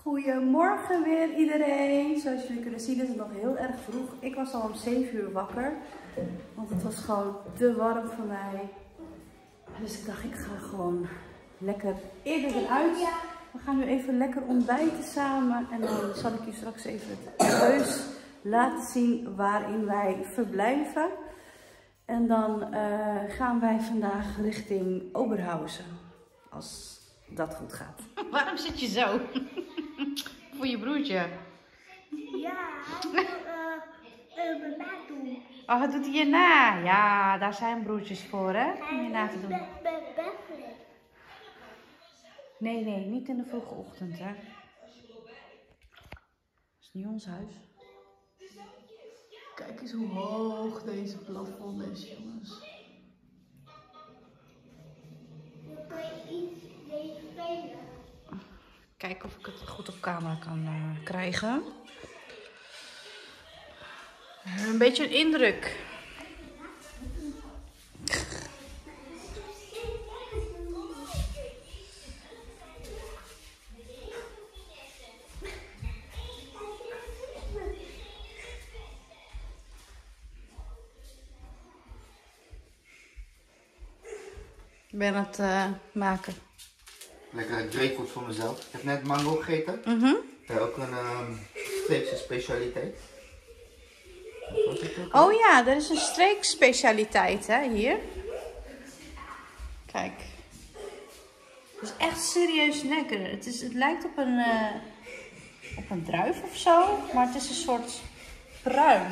Goedemorgen weer iedereen. Zoals jullie kunnen zien is het nog heel erg vroeg. Ik was al om 7 uur wakker. Want het was gewoon te warm voor mij. Dus ik dacht ik ga gewoon lekker eerder eruit. We gaan nu even lekker ontbijten samen. En dan zal ik je straks even het huis laten zien waarin wij verblijven. En dan gaan wij vandaag richting Oberhausen. Als dat goed gaat. Waarom zit je zo? Voor je broertje. Ja, mijn maat doen. Oh, wat doet hij je na? Ja, daar zijn broertjes voor, hè? Om je na te doen. Nee, niet in de vroege ochtend, hè? Dat is niet ons huis. Kijk eens hoe hoog deze plafond is, jongens. Kijken of ik het goed op camera kan krijgen. Een beetje een indruk. Ik ben aan het maken. Lekker grapefruit voor mezelf. Ik heb net mango gegeten. Ook een streekse specialiteit. Oh ja, er is een streekspecialiteit, hè, hier. Kijk. Het is echt serieus lekker. Het lijkt op een druif of zo, maar het is een soort pruim.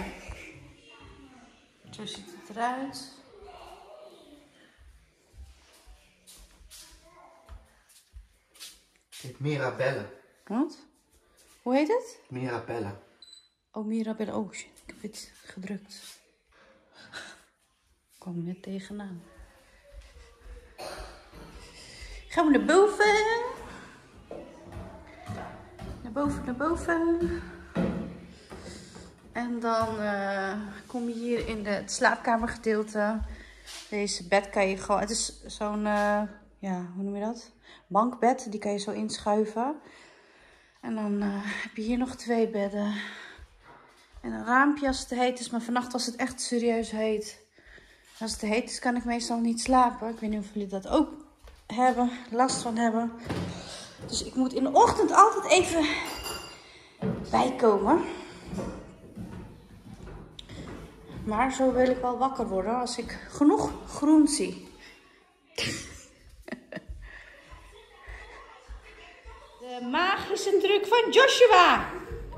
Zo ziet het eruit. Het heet Mirabelle. Wat? Hoe heet het? Mirabelle. Oh, Mirabelle. Oh shit, ik heb iets gedrukt. Ik kwam net tegenaan. Gaan we naar boven. Naar boven. En dan kom je hier in het slaapkamergedeelte. Deze bed kan je gewoon... Het is zo'n... ja, hoe noem je dat? Bankbed, die kan je zo inschuiven. En dan heb je hier nog 2 bedden. En een raampje als het te heet is. Maar vannacht was het echt serieus heet. Als het te heet is, kan ik meestal niet slapen. Ik weet niet of jullie dat ook hebben, last van hebben. Dus ik moet in de ochtend altijd even bijkomen. Maar zo wil ik wel wakker worden als ik genoeg groen zie. De magische truc van Joshua.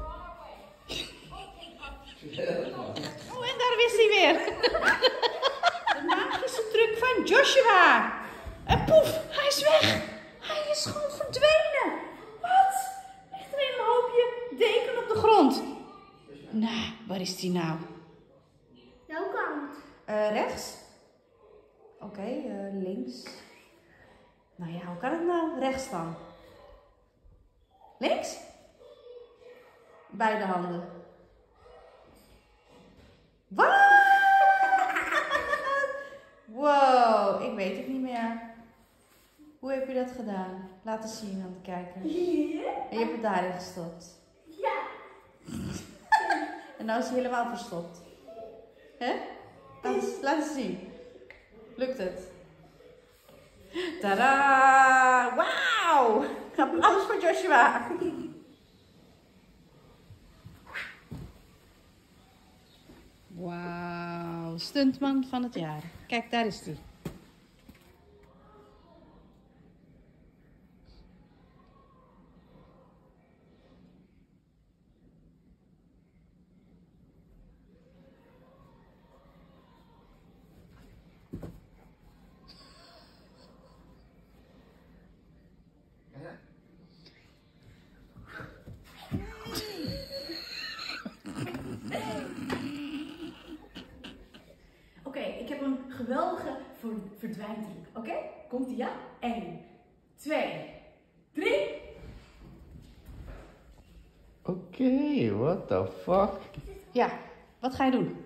Oh, en daar is hij weer. De magische truc van Joshua. En poef, hij is weg. Hij is gewoon verdwenen. Wat? Ligt er een hoopje deken op de grond. Nou, waar is die nou? Welke kant? Rechts. Oké, links. Nou ja, hoe kan het nou? Rechts dan. Links? Beide handen. Wat? Wow, ik weet het niet meer. Hoe heb je dat gedaan? Laat eens zien aan de kijker. Hier? En je hebt het daarin gestopt. Ja. En nou is hij helemaal verstopt. Hè? Laat eens zien. Lukt het? Tadaa! Wauw! Applaus voor Joshua. Wauw, stuntman van het jaar. Kijk, daar is hij. Oké, ik heb een geweldige verdwijntruc. Oké? Komt ie, ja? 1, 2, 3. Oké, what the fuck? Ja, wat ga je doen?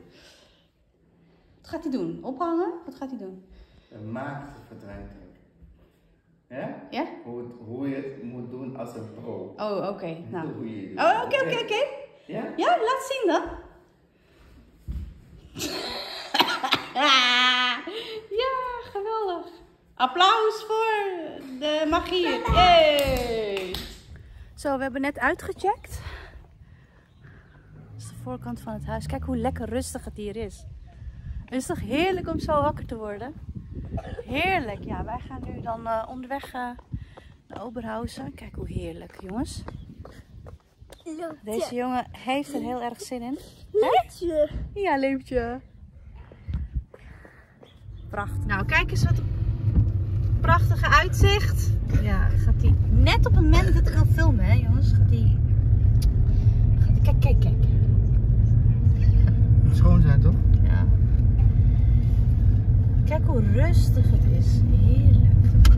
Wat gaat hij doen? Ophangen? Wat gaat hij doen? Een maagde verdwijnt. Ja? Ja? Hoe je het moet doen als een pro. Oh, oké. Nou. Hoe je het doet. Oh, oké. Ja? Ja, laat zien dan. Ja, geweldig. Applaus voor de magier. Yay! Zo, we hebben net uitgecheckt. Dat is de voorkant van het huis. Kijk hoe lekker rustig het hier is. Het is toch heerlijk om zo wakker te worden? Heerlijk. Ja, wij gaan nu dan onderweg naar Oberhausen. Kijk hoe heerlijk, jongens. Deze jongen heeft er heel erg zin in. Leepje. Ja, Leepje. Prachtig. Nou, kijk eens wat een prachtige uitzicht. Ja, gaat hij net op het moment dat ik ga filmen, hè jongens. Gaat hij... Kijk. Schoon zijn toch? Ja. Kijk hoe rustig het is. Heerlijk.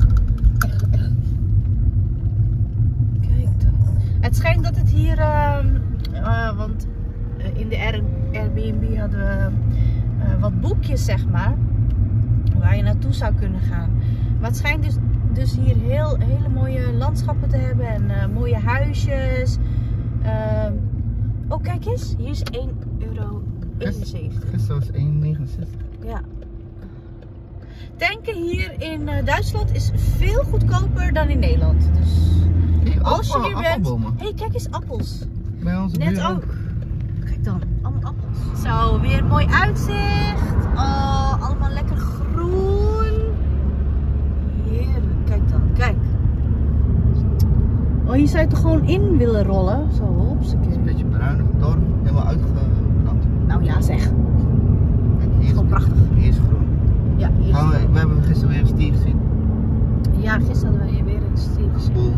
Kijk dan. Het schijnt dat het hier... want in de Airbnb hadden we wat boekjes, zeg maar. Waar je naartoe zou kunnen gaan. Maar het schijnt dus hier hele mooie landschappen te hebben. En mooie huisjes. Oh, kijk eens. Hier is €1,71. Gisteren was 1,69. Ja. Tanken hier in Duitsland is veel goedkoper dan in Nederland. Dus als je hier bent... Hé, kijk eens, appels. Bij onze Net buren ook. Kijk dan, allemaal appels. Zo, weer een mooi uitzicht. Oh, allemaal lekker groen. Heerlijk, kijk dan, kijk. Oh, hier zou je toch gewoon in willen rollen? Zo, hopsakee. Het is een beetje bruinig dorp, helemaal uitgebrand. Nou ja, zeg. Kijk, hier is Gewoon prachtig. Hier is groen. Ja, hier is het. We hebben gisteren weer een stier gezien. Ja, gisteren hadden we weer een stier gezien. Boel.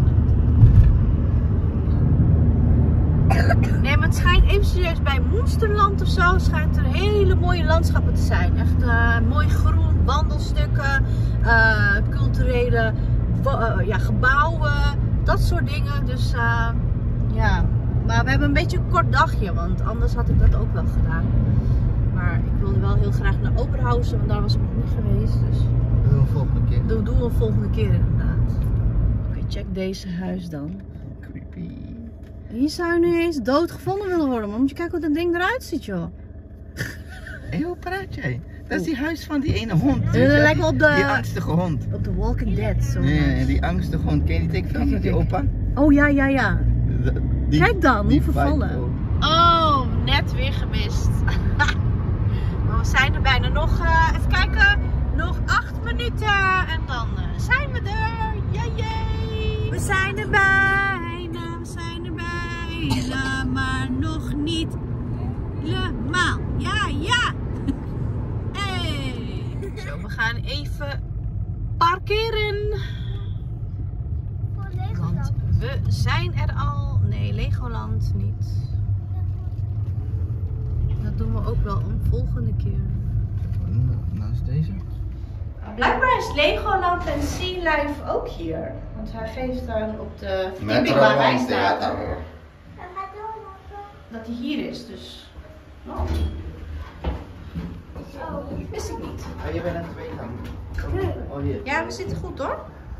Nee, maar het schijnt even serieus bij Moensterland of zo schijnt er hele mooie landschappen te zijn. Echt mooi groen, wandelstukken, culturele gebouwen, dat soort dingen. Dus ja, maar we hebben een beetje een kort dagje, want anders had ik dat ook wel gedaan. Maar ik wilde wel heel graag naar Oberhausen, want daar was ik nog niet geweest. Dus Dat doen we volgende keer. dat doen we volgende keer inderdaad. Oké, check deze huis dan. Creepy. Hier zou je nu eens dood gevonden willen worden, maar moet je kijken hoe dat ding eruit ziet, joh. Hé, hoe praat jij? Dat is die huis van die ene hond. Dat lijkt wel op de... Die angstige hond. Op The Walking Dead, zo. Nee, die angstige hond. Ken je die tekenfilm met die opa? Oh ja. Die- Kijk dan, die hoe vervallen. vibe ook. Oh, net weer gemist. Maar we zijn er bijna nog, even kijken, nog 8 minuten en dan zijn we er. Yay! We zijn er bijna, maar nog niet helemaal. Ja. Hey. Zo, we gaan even parkeren. Want we zijn er al. Nee, Legoland niet. Dat doen we ook wel een volgende keer. Naast deze. Blijkbaar is Legoland en Sea Life ook hier. Want hij geeft daar op de Metro waar wij staan Theater. dat hij hier is. Dus. Nou. Wist ik niet. Oh, je bent aan 2 gangen. Oh, hier. Ja, we zitten goed hoor.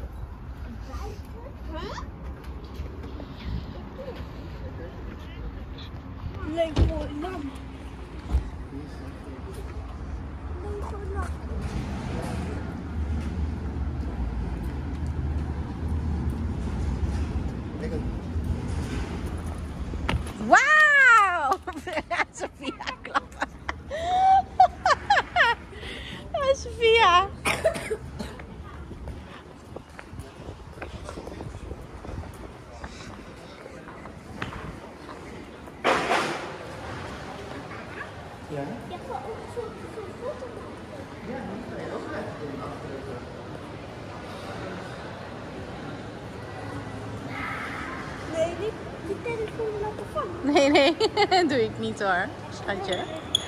Legoland. Wauw! Sophia klappen. Sophia. Ja? Je hebt ook zo'n foto. Ja, die kan je ook echt doen achter. Nee, die telefoon laten vangen. Nee, doe ik niet hoor, schatje.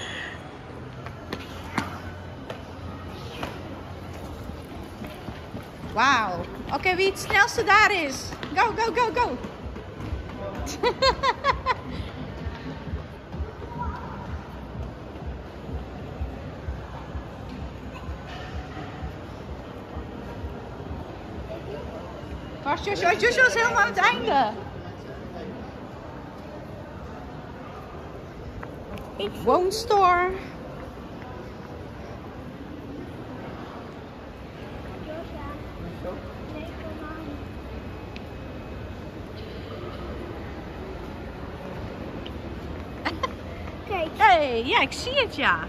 Wauw. Oké, wie het snelste daar is. Go, go, go, go. Waar is Joshua? Joshua is helemaal aan het einde. Won't store. Kijk. Hey, ja, ik zie het, ja.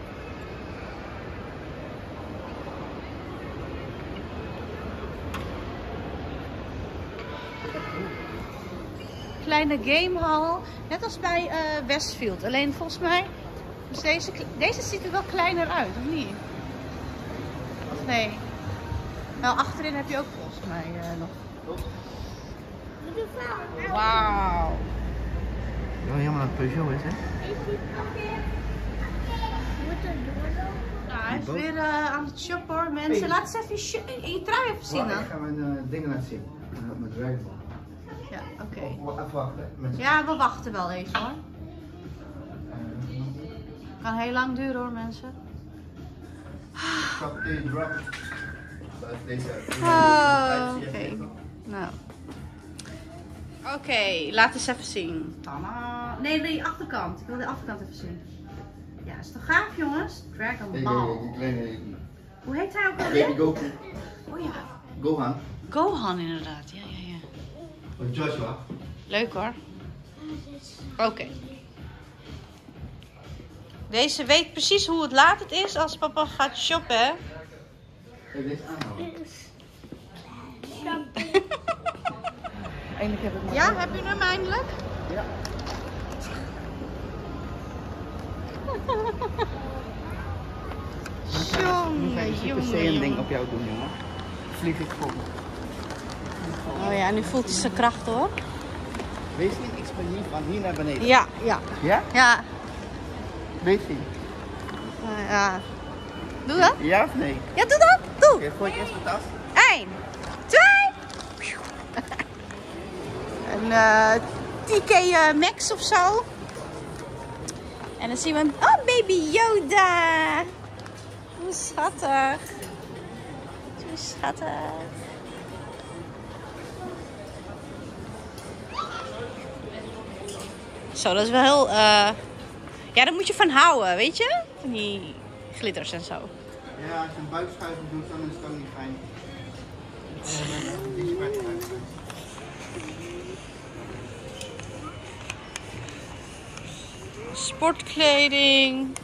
Kleine gamehal, net als bij Westfield. Alleen volgens mij is deze ziet er wel kleiner uit, of niet? Of nee? Wel, achterin heb je ook volgens mij nog. Wauw. Ja, helemaal een Peugeot is, hè? Nou, hij is weer aan het shoppen hoor, mensen. Laat eens even je trui even zien dan. Ik ga mijn dingen laten zien. Mijn werkbal. Ja, oké. Even wachten, mensen. Ja, we wachten wel even hoor. Kan heel lang duren hoor, mensen. Stop de drop. Dat is deze. Oké. Nou. Oké, laat eens even zien. Tada. Nee, de achterkant. Ik wil de achterkant even zien. Ja, is toch gaaf jongens? Dragon Ball. Hoe heet hij ook alweer? Baby Goku. Oh ja. Gohan. Gohan inderdaad. Ja, ja, ja. Joshua. Leuk hoor. Oké. Deze weet precies hoe het laat het is als papa gaat shoppen, hè? Kijk deze aanhouden. Eindelijk heb ik Ja, heb je hem eindelijk? Ja. Jongen, een ding op jou doen, jongen. Vlieg ik vol. Oh ja, nu voelt hij zijn kracht hoor. Wees niet explosief van hier naar beneden. Ja, ja. Ja? Ja. Wees niet. Ja. Doe dat? Ja of nee? Ja, doe dat. Doe. Oké, gooi eerst mijn tas. 1, 2. Een TK Maxx of zo. En dan zien we een... Oh, baby Yoda. Hoe schattig. Hoe schattig. Zo, dat is wel heel... Ja, daar moet je van houden, weet je? Van die glitters en zo. Ja, als je een buikschuiving doet, dan is het ook niet fijn. Sportkleding.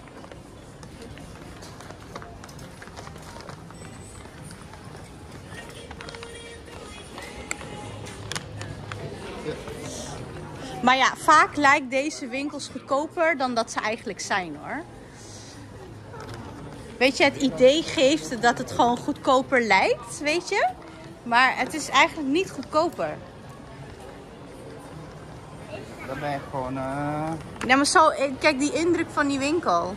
Maar ja, vaak lijkt deze winkels goedkoper dan dat ze eigenlijk zijn hoor. Weet je, het idee geeft dat het gewoon goedkoper lijkt, weet je. Maar het is eigenlijk niet goedkoper. Dan ben je gewoon... Ja, maar zo, kijk die indruk van die winkel.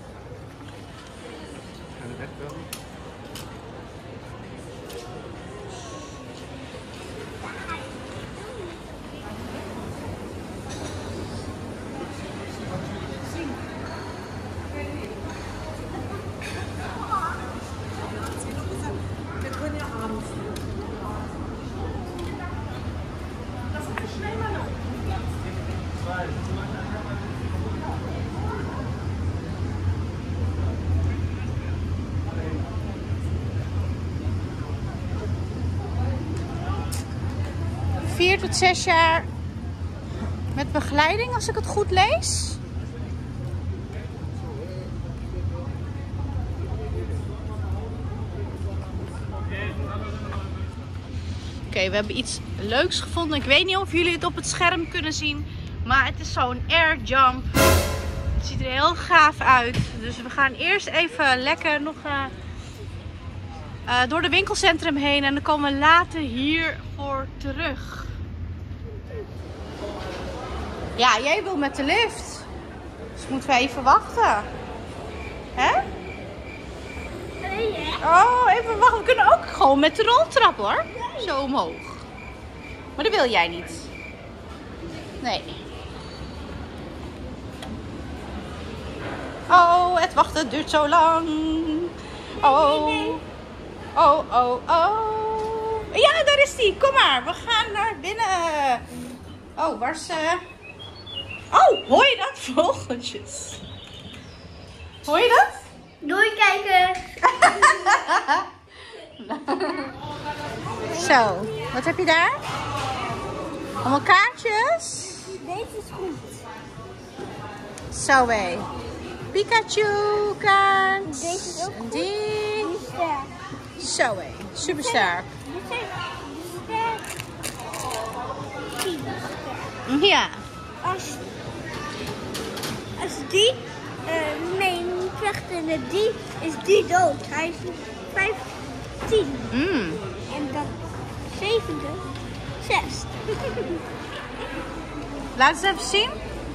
Vier tot 6 jaar met begeleiding, als ik het goed lees. Oké, we hebben iets leuks gevonden. Ik weet niet of jullie het op het scherm kunnen zien, maar het is zo'n air jump. Het ziet er heel gaaf uit. Dus we gaan eerst even lekker nog door de winkelcentrum heen en dan komen we later hier voor terug. Ja, jij wil met de lift. Dus moeten we even wachten. Hè? Oh, even wachten. We kunnen ook gewoon met de roltrap hoor. Zo omhoog. Maar dat wil jij niet. Nee. Oh, het wachten duurt zo lang. Oh. Oh, oh, oh. Ja, daar is die. Kom maar. We gaan naar binnen. Oh, waar is ze? Oh, hoor je dat? Vogeltjes. Hoor je dat? Doei kijken. Zo, wat heb je daar? Allemaal kaartjes. Deze is goed. Zo hé. Pikachu kaart. Deze is ook goed. Die. Die is sterk. Zo hé. Super sterk. Dit zijn sterk. Die is sterk. Ja. Als die mijn vechtende die is die dood. Hij is 15. En dan 7e, 6. Laat eens even zien.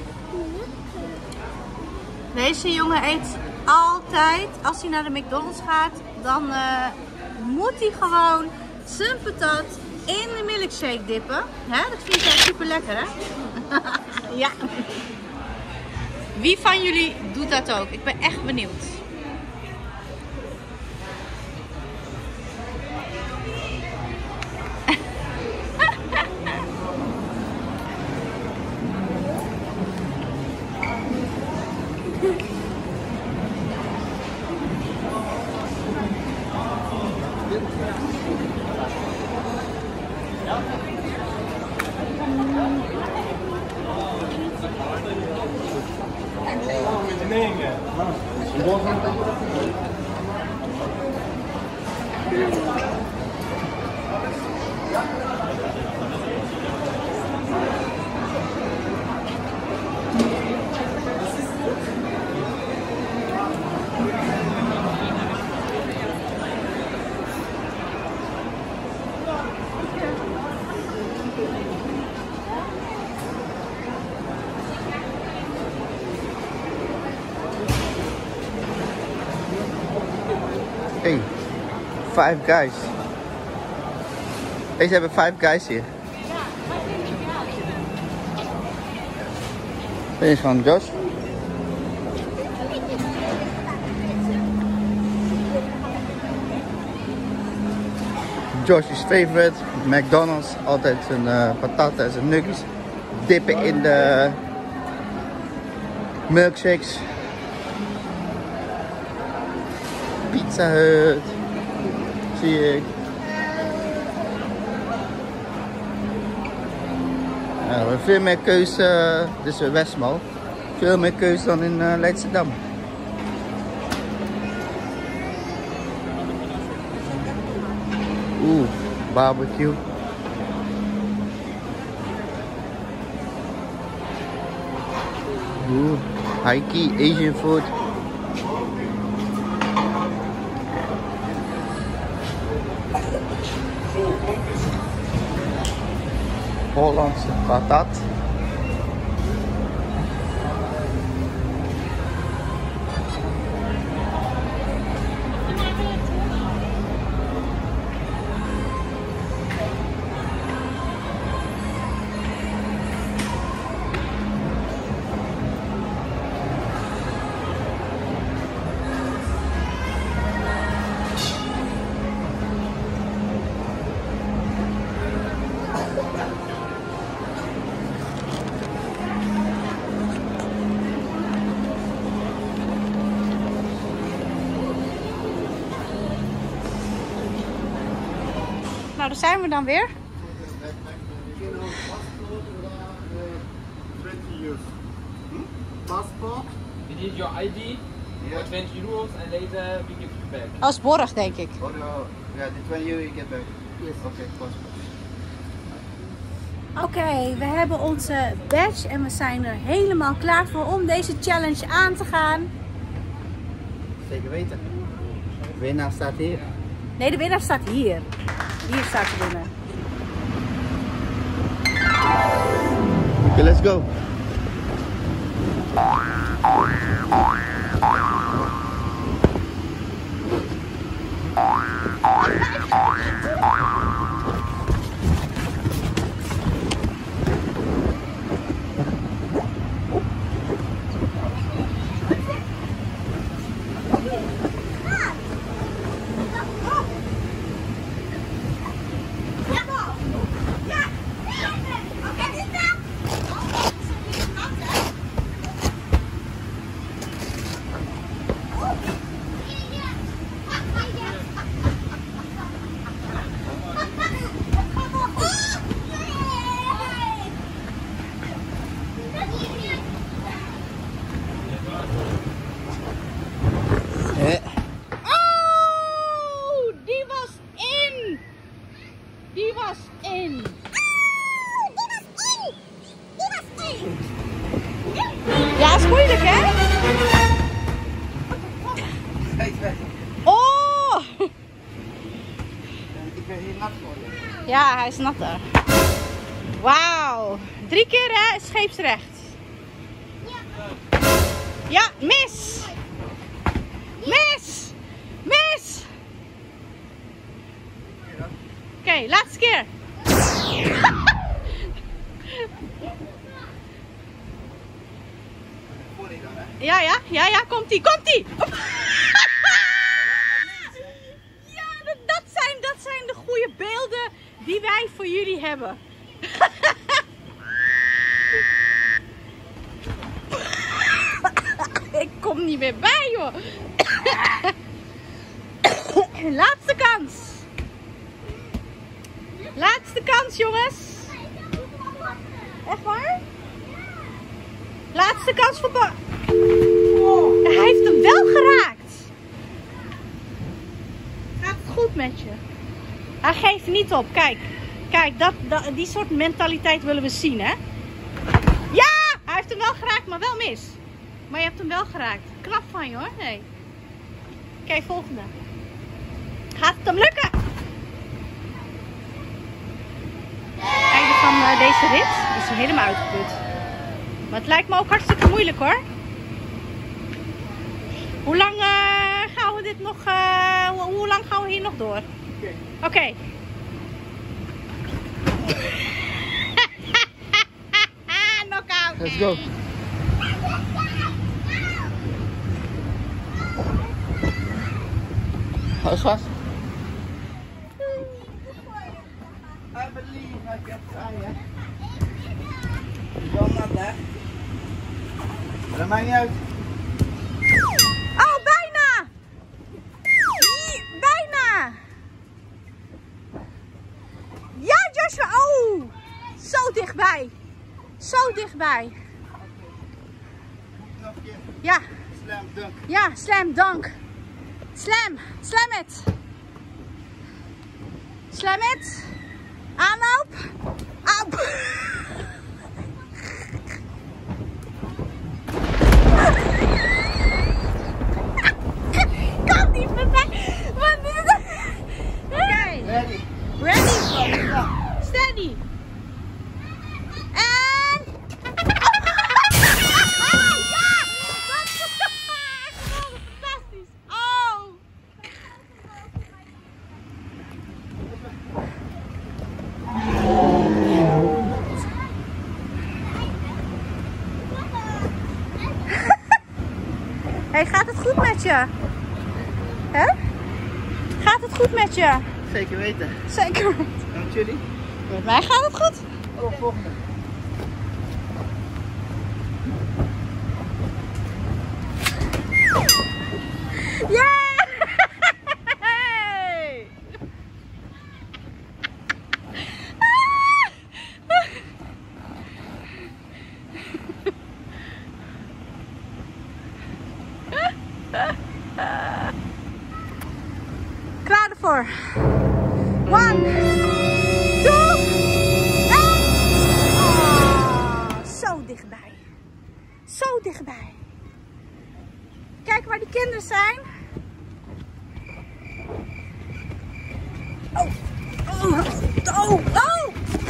Deze jongen eet altijd, als hij naar de McDonald's gaat, dan moet hij gewoon zijn patat in de milkshake dippen. Hè? Dat vind jij super lekker, hè? Ja. Wie van jullie doet dat ook? Ik ben echt benieuwd. Hey, Five Guys. Deze hebben Five Guys hier. Dit is van Josh. Josh's favorite, McDonald's. Altijd zijn patat en zijn nuggets dippen in de milkshakes. Pizza Hut, zie ik. Ja, we hebben veel meer keuze, dus Westmaal. Veel meer keuze dan in Leidschendam. Oeh, barbecue. Oeh, high-key Asian food. Hollandse patat. Nou, daar zijn we dan weer. 20 years. Passport? You need your ID for 20 euros and later we give you back. Als borg, denk ik. Oh no, yeah, the 20 you get back. Yes. Okay, passport. Oké, we hebben onze badge en we zijn er helemaal klaar voor om deze challenge aan te gaan. Zeker weten. Winnaar staat hier. Nee, de winnaar staat hier. Hier staat de winnaar. Okay, let's go. ben hier nat geworden. Ja, hij is natter. Wauw. 3 keer hè, scheepsrecht. Ja, mis. Mis. Mis. Oké, laatste keer. Ja, komt-ie. Ja, dat zijn de goede beelden die wij voor jullie hebben. Ik kom niet meer bij, joh. Laatste kans. Laatste kans, jongens. Echt waar? Laatste kans voor Bart. Oh, hij heeft hem wel geraakt. Gaat het goed met je? Hij geeft niet op. Kijk, die soort mentaliteit willen we zien, hè? Ja, hij heeft hem wel geraakt, maar wel mis. Maar je hebt hem wel geraakt. Knap van je, hoor. Nee. Oké, volgende. Gaat het hem lukken? Einde van deze rit is hij helemaal uitgeput. Maar het lijkt me ook hartstikke moeilijk, hoor. Hoe lang gaan we dit nog? Hoe lang gaan we hier nog door? Oké. Knockout. Let's go. Hou vast. I believe I can try it. Wel nat, hè? Maar dat maakt niet uit. Oh, bijna! Bijna! Ja, Joshua! Oh! Zo dichtbij! Zo dichtbij! Nog een keer. Ja! Slam dunk. Ja, slam dunk! Slam! Slam het! Slam het! Aanloop! Op! Kom niet voorbij! Wat is het? Oké. Ready. Ready! Steady! En... Ja! Dat is fantastisch! Oh! Hey, gaat het goed met je? Hè? Gaat het goed met je? Zeker weten. Zeker. En met jullie? Met mij gaat het goed. Oh, volgende. Ja! Klaar ervoor. 1, 2, en... Oh, zo dichtbij. Zo dichtbij. Kijk waar die kinderen zijn. Oh, oh, oh, oh.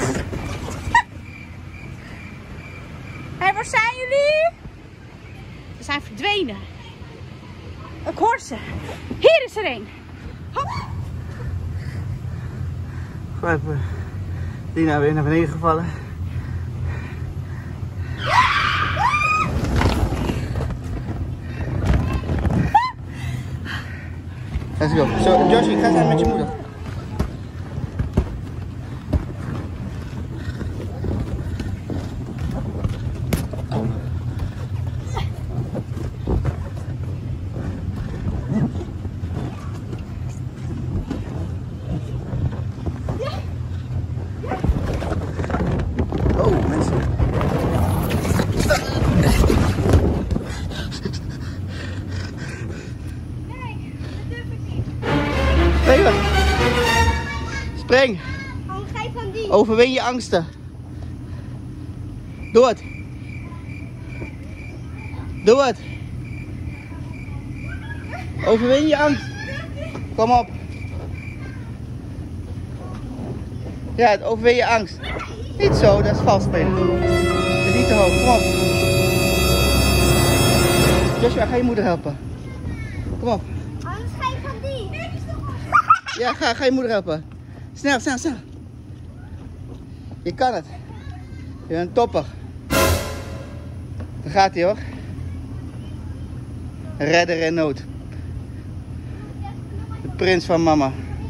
Hé, waar zijn jullie? Ze zijn verdwenen. Ik hoor ze. Hier is er een. Hop. Gewoon die nou weer naar beneden gevallen. Let's go. Zo, Josie, ga samen met je moeder. Oh, mensen. Spring. Spring. Overwin je angsten. Doe het. Doe het. Overwin je angst. Kom op. Ja, het overwin je angst. Niet zo, dat is vals spelen. Het is niet te hoog, kom op. Joshua, ga je moeder helpen. Kom op. Anders ga je van die. Ja, ga je moeder helpen. Snel. Je kan het. Je bent een topper. Daar gaat hij hoor. Redder in nood. De prins van mama.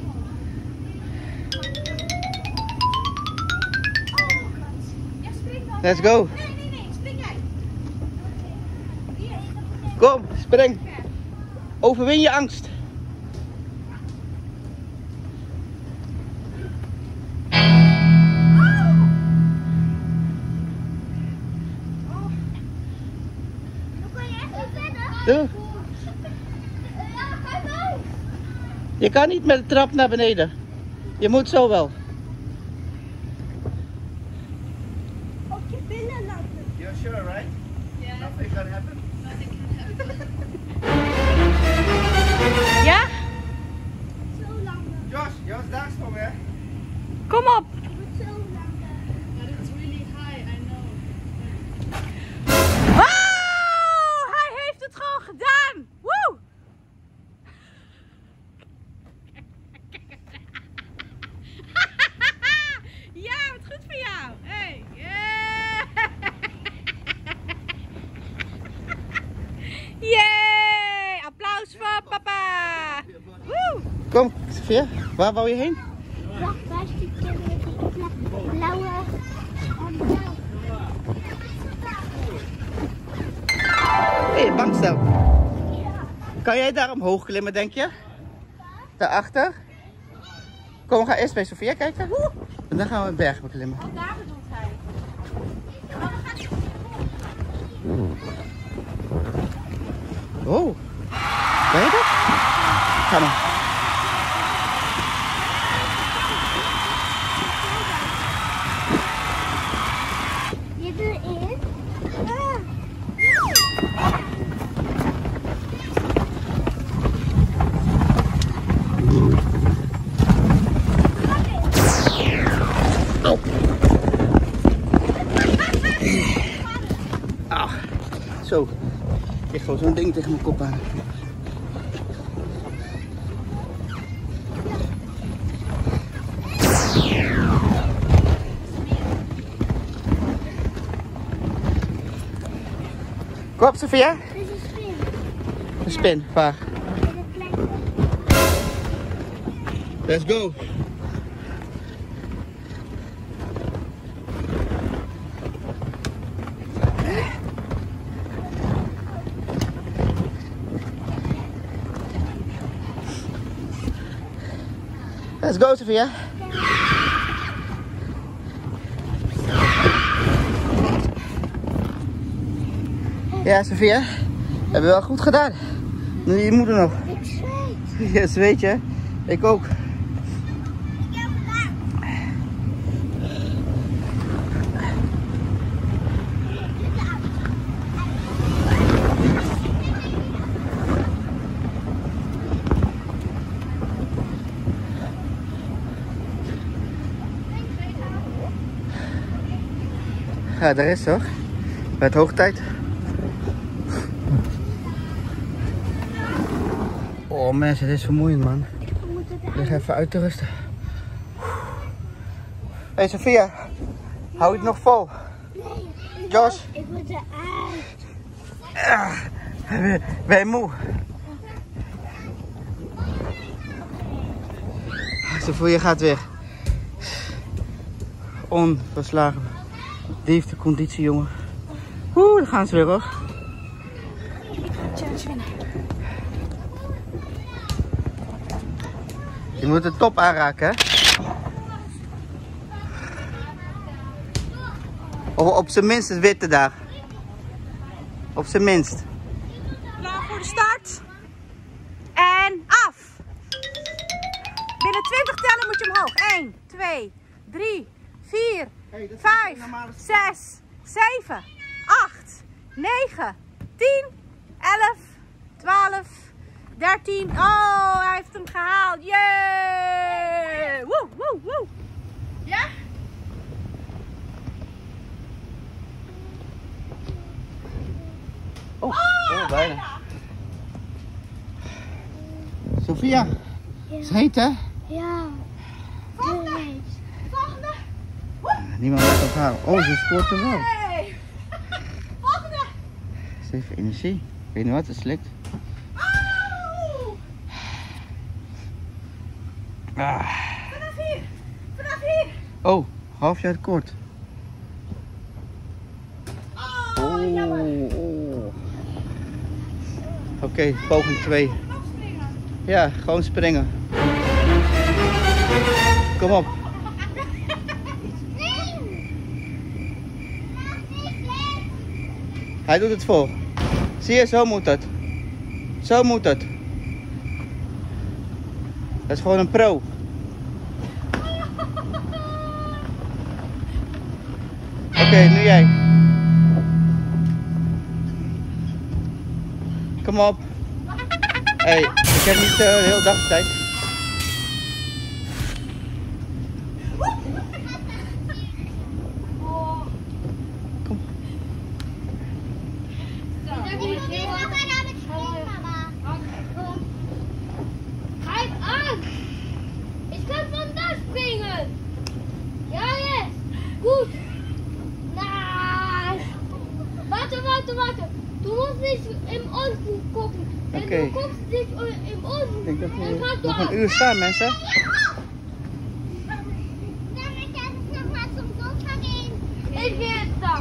Let's go. Nee, spring jij. Kom, spring. Overwin je angst. Dan kan je echt niet verder. Doe. Je kan niet met de trap naar beneden. Je moet zo wel. Op je billen laten. You're sure, right? Yeah. Nothing can happen. Ja? Zo lang. Josh, daar stoppen hè? Kom op. Het wordt zo lang. Oh, hij heeft het gewoon gedaan. Woe! Ja, wat goed voor jou. Hey. Yeah. Yay! Applaus voor papa. Woe! Kom, Sophia. Waar wou je heen? Wacht, waar is die kind met die blauwe en blauw? Hé, bankstel. Kan jij daar omhoog klimmen, denk je? Daarachter? Kom, we gaan eerst bij Sophia kijken. En dan gaan we een berg beklimmen. Daar bedoelt hij. Oh. Ben je dat? Ga maar. Je erin. Ah. Zo. Ik gooi zo'n ding tegen mijn kop aan. Kom op, Sophia. Dit is een spin. Een spin, waar? Met een plekje. Let's go. Let's go, Sophia. Ja, Sophia. Hebben we wel goed gedaan. Nu je moeder nog. Ik zweet. Ja, zweet je? Ik ook. Ja, daar is het hoor. Bij het hoogtijd. Oh mensen, dit is vermoeiend man. We moeten het Lig even uit te rusten. Hey Sophia, hou je het nog vol? Nee. Josh? Ik moet eruit. Ben je moe? Sophia gaat weer. Onverslagen. Diefde conditie jongen. Oeh, daar gaan ze weer hoor. Je moet de top aanraken hè. Of op zijn minst het witte daar. Op zijn minst. Klaar voor de start. En af. Binnen 20 tellen moet je omhoog. 1, 2, 3, 4, 5, 6, 7, 8, 9, 10, 11, 12, 13. Oh, hij heeft hem gehaald. Yay! Woe, woe, woe. Ja? bijna. Sophia, het is heet hè? Ja. Volgende. Niemand laat het halen. Oh, ze scoort er wel. Volgende. Is even energie. Ik weet niet wat het slikt. Vanaf hier. Vanaf hier. Oh, half jaar kort. Oh, jammer. Oké, poging 2. Ja, gewoon springen. Kom op. Hij doet het vol. Zie je, zo moet het. Zo moet het. Dat is gewoon een pro. Oké, nu jij. Kom op. Hey, ik heb niet de hele dag de tijd. Kom. Grijp aan! Ik kan vandaag springen! Ja, yes! Goed! Nice! Water! Du musst nicht im Osten gucken. Wenn Okay. du guckst nicht im Osten, Ik denk dat dann we kannst du nog auch. een uur staan, mensen. Ich gehe jetzt da.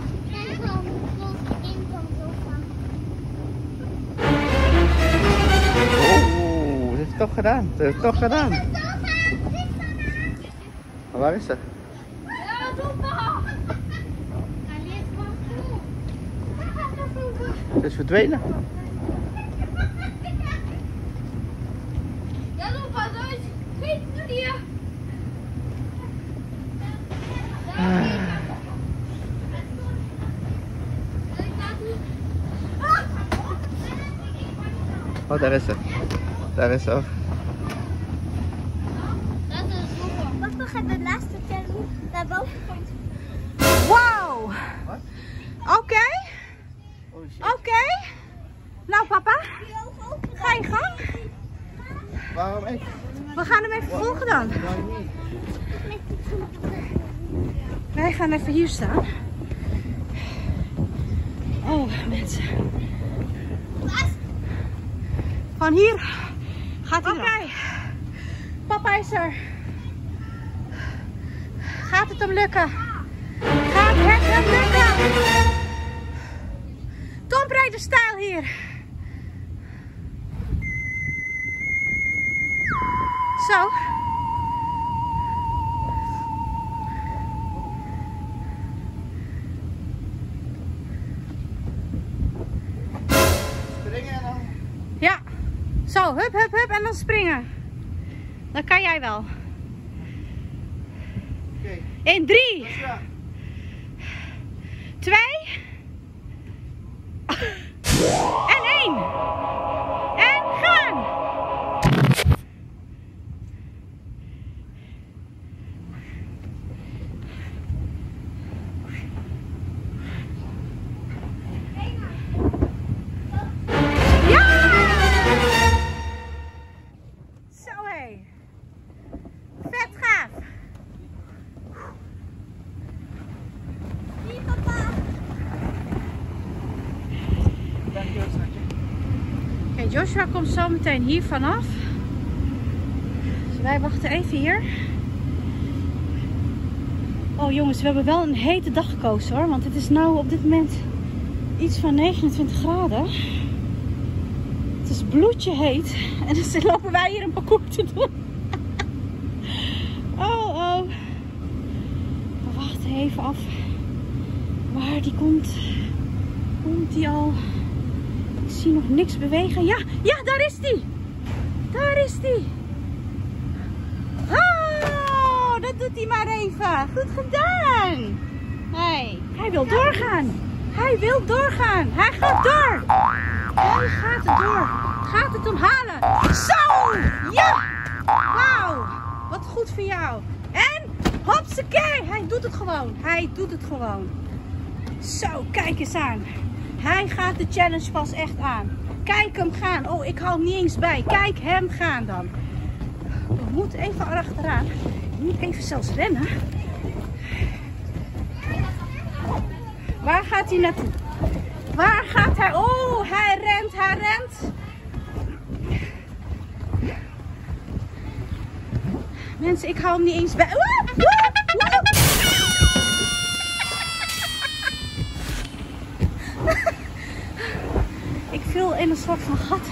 Oeh, dat heeft het toch gedaan. Dat heeft het toch gedaan. Maar waar is ze? Ja, super! En jetzt machst du. Ze is verdwenen. Ja, super, soll ich kriegst du dir? Oh, daar is ze. Daar is ze. Dat is super. Wacht nog even, de laatste telling naar boven komt. Wauw. Oké. Oh shit. Oké. Nou papa, ga je gang. Waarom ik? We gaan hem even volgen dan. Wij gaan even hier staan. Oh mensen. Van hier gaat hij. Oké. Papa is er. Gaat het hem lukken? Gaat het hem lukken? Tomb Raider stijl hier. Zo. Springen en dan. Ja. Zo, hup, hup, hup en dan springen. Dat kan jij wel. Oké. In 3, Ja. 2 en 1. En gaan. Ja! Zo hé. Vet gaaf. Wie, papa? Dankjewel, schatje. Oké, Joshua komt zo meteen hier vanaf. Dus wij wachten even hier. Oh jongens, we hebben wel een hete dag gekozen hoor. Want het is nu op dit moment iets van 29 graden. Het is bloedje heet. En dus lopen wij hier een parcours te doen. Oh. We wachten even af waar die komt. Komt die al? Ik zie nog niks bewegen. Ja, daar is die. Daar is die. Oh, dat doet hij maar even. Goed gedaan. Nee, hij wil doorgaan. Hij wil doorgaan. Hij gaat door. Hij gaat het door. Gaat het hem halen. Zo, ja. Wauw, wat goed voor jou. En, hopsakee. Hij doet het gewoon. Hij doet het gewoon. Zo, kijk eens aan. Hij gaat de challenge pas echt aan. Kijk hem gaan. Oh, ik hou hem niet eens bij. Kijk hem gaan dan. We moeten even achteraan. Je moet even zelfs rennen. Waar gaat hij naartoe? Waar gaat hij? Oh, hij rent, hij rent. Mensen, ik hou hem niet eens bij. Ik viel in een soort van gat.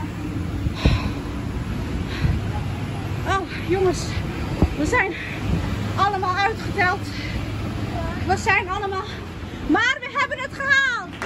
Oh, jongens. We zijn allemaal uitgeteld. We zijn allemaal... Maar we hebben het gehaald.